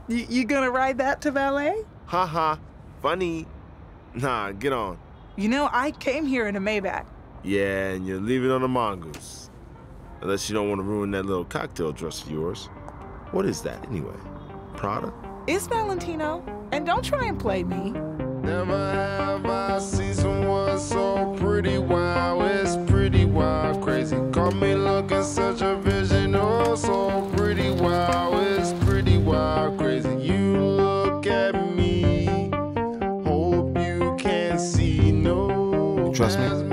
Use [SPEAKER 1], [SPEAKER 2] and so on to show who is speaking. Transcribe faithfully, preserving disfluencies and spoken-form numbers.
[SPEAKER 1] You, you gonna ride that to valet?
[SPEAKER 2] Ha ha. Funny. Nah, get on.
[SPEAKER 1] You know, I came here in a Maybach.
[SPEAKER 2] Yeah, and you're leaving on a mongoose. Unless you don't want to ruin that little cocktail dress of yours. What is that, anyway? Prada?
[SPEAKER 1] It's Valentino. And don't try and play me.
[SPEAKER 3] Never have I seen someone so pretty wild. It's pretty wild, crazy. Caught me looking such a vision. Oh, so pretty wild. It's pretty wild, crazy. You look at me. Hope you can see. No.
[SPEAKER 2] You trust me?